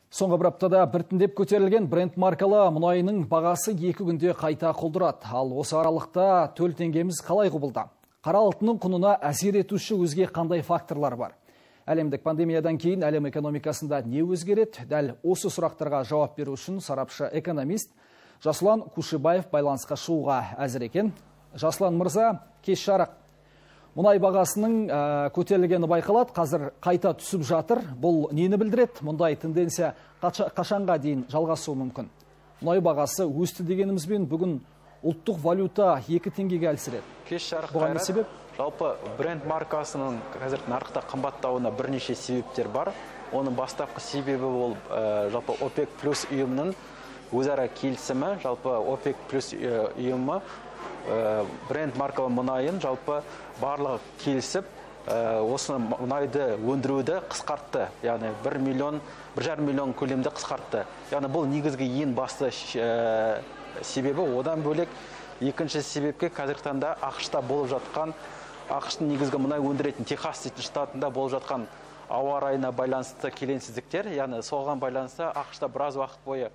Соңғы бір аптада біртіндеп көтерілген бренд маркалы мұнайының бағасы 2 күнде қайта құлдырады. Ал осы аралықта төл теңгеміз қалай құбылды? Қара алтынның құнына әсер етуші өзге қандай факторлар бар? Әлемдік пандемиядан кейін әлем экономикасында не өзгереді? Дәл осы сұрақтарға жауап беру үшін сарапшы экономист Жасұлан Кушибаев байланысқа шығуға әзір екен. Жасұлан мырза, кеш жарық. Мұнай бағасының көтерілгені байқалады, қазір қайта түсіп жатыр. Бұл нені білдіреді? Мұндай тенденция қашанға дейін жалғасуы мүмкін? Мұнай бағасы өсті дегенімізбен бүгін ұлттық валюта 2 теңгеге әлсіреді. Кеш жарық Бұған не себеп? Жалпы бренд маркасының қазір нарықта қымбаттауына бірнеше себептер бар. Оның бастапқы себебі ол жалпы ОПЕК плюс ұйымының өзара келісімі. Жалпы ОПЕК плюс ұйымы бренд маркалы мұнайын жалпы барлығы келісіп, осы мұнайды өндіруді қысқартты. Яғни 1,5 миллион көлемде қысқартты. Яғни бұл негізгі ең басты себебі. Одан бөлек екінші себепке қазіргі таңда ақш-та болып жатқан, ақш-тың негізгі мұнай өндіретін Техас дейтін штатында болып жатқан ауа райына байланысты келеңсіздіктер. Яғни соған байланысты ақш-та біраз уақыт бойы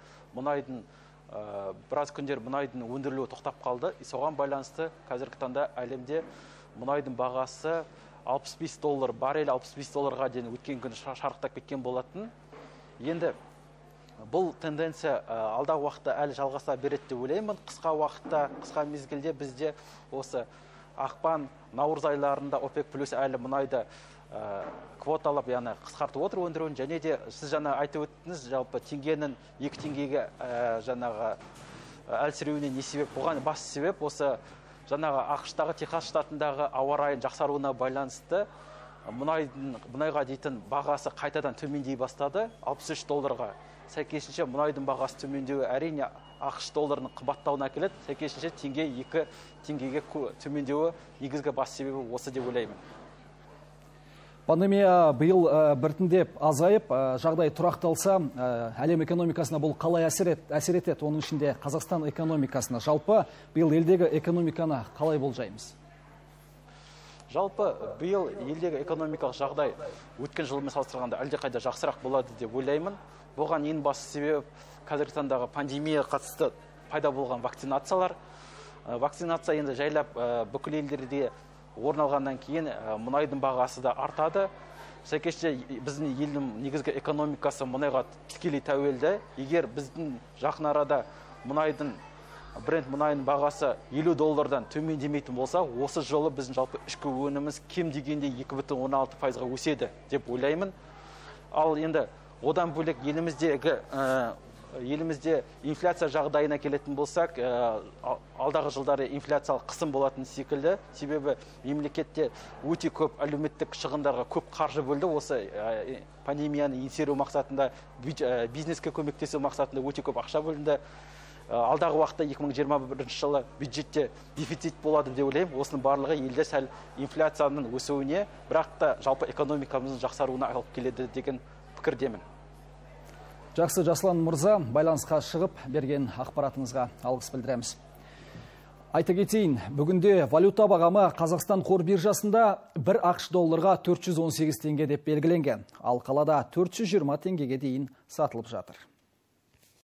біраз күндер мұнайдың өндірілуі тоқтап қалды. Соған байланысты қазіргі таңда әлемде мұнайдың бағасы $65, баррель $65 дейін өткен күні шарықтап кеткен болатын. Енді бұл тенденция алдағы уақытта әлі жалғаса береді деп ойлаймын. Қысқа уақытта, қысқа мезгілде бізде осы ақпан, наурыз айларында ОПЕК плюс әлі мұнайды квоталап, яғни қысқартып отыр өндіруін, және де сіз жаңа айтып өттіңіз, жалпы теңгенің 2 теңгеге жаңағы әлсіреуіне не себеп? Бұған басты себеп осы жаңағы ақш-тағы Техас штатындағы ауа райының жақсаруына байланысты мұнайға дейтін бағасы қайтадан төмендей бастады, $63. Сәйкесінше мұнайдың бағасы төмендеуі әрине ақш долларының қымбаттауына әкеледі. Сәйкесінше теңге 2 теңгеге төмендеуі негізгі басты себебі осы деп ойлаймын. Пандемия биыл біртіндеп азайып, жағдай тұрақталса, әлем экономикасына бұл қалай әсер етеді? Оның ішінде Қазақстан экономикасына. Жалпы биыл елдегі экономиканы қалай болжаймыз? Жалпы биыл елдегі экономикалық жағдай өткен жылмен салыстырғанда әлдеқайда жақсырақ болады деп ойлаймын. Бұған ең басты себеп қазіргі таңдағы пандемия қатысты пайда болған вакцинациялар. Вакцинация енді жайлап бүкіл елдерде орын алғаннан кейін мұнайдың бағасы да артады. Сәйкесінше біздің елдің негізгі экономикасы мұнайға тікелей тәуелді. Егер біздің жақын арада бренд мұнайының бағасы $50 төмендемейтін болса, осы жолы біздің жалпы ішкі өніміміз кем дегенде 2,16%-ға өседі деп ойлаймын. Ал енді одан бөлек елімізде инфляция жағдайына келетін болсақ, алдағы жылдары инфляциялық қысым болатын секілді. Себебі мемлекетте өте көп әлеуметтік шығындарға көп қаржы бөлді. Осы пандемияны еңсеру мақсатында, бизнеске көмектесу мақсатында өте көп ақша бөлінді. Алдағы уақытта 2021 жылы бюджетте дефицит болады деп ойлаймын. Осының барлығы елде сәл инфляцияның өсуіне, бірақ та жалпы экономикамыздың жақсаруына алып келеді деген пікірдемін. Жақсы, Жасұлан мырза, байланысқа шығып берген ақпаратыңызға алғыс білдіреміз. Айта кетейін, бүгінде валюта бағамы Қазақстан қор биржасында 1 ақш долларға 418 теңге деп белгіленген, ал қалада 420 теңгеге дейін сатылып жатыр.